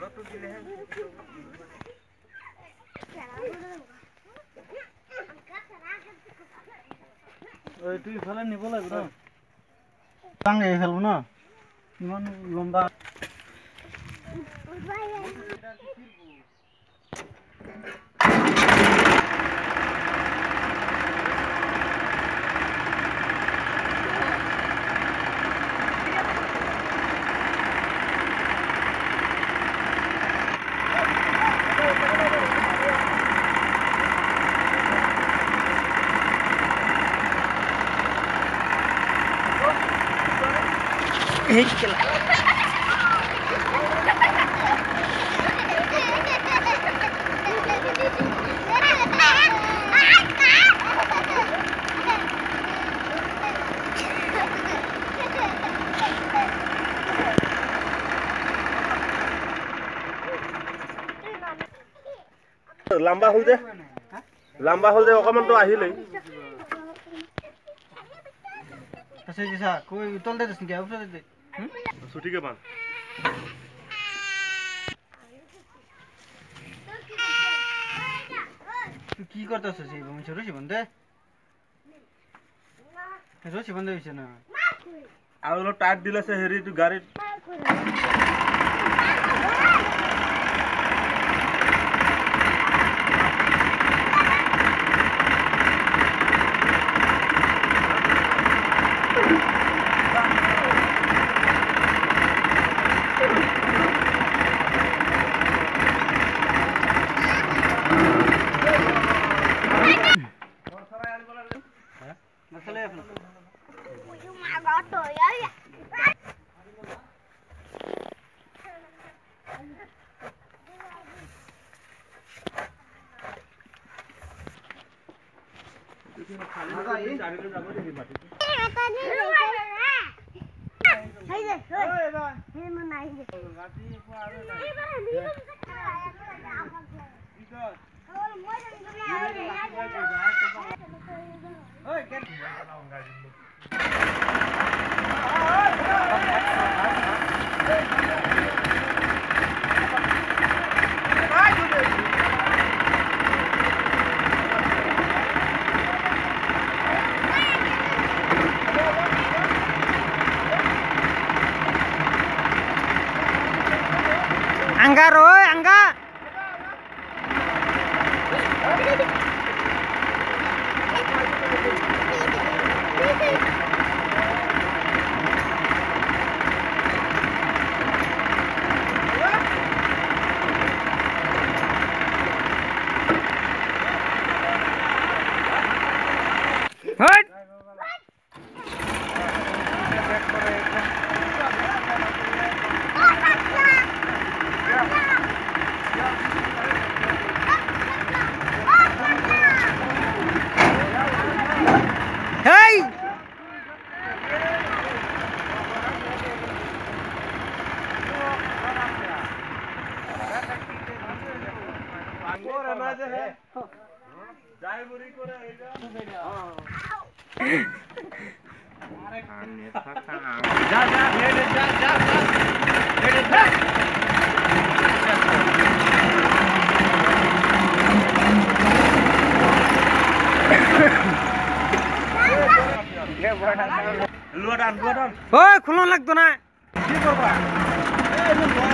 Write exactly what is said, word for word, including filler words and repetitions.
ওই তুই ফেলে নিব লাগবে না টাঙ্গে ফেলবো না ইমান লম্বা Hei kela. Lamba hol de, lamba hol de okaman to ahile. Kasi jisa, koi utol de desni kya utol de. Suti ke ban. Tu ki kortaso sei bami choro si bande? Ro si bande hoise na. Auro tyre दिला से हेरी तू गाड़ी Masale apna. Angga roy, Angga. Hut. Hey! जा जा head जा जा head जा लुआ डान लुआ डान ओए खुलो लागतो ना की करबा ए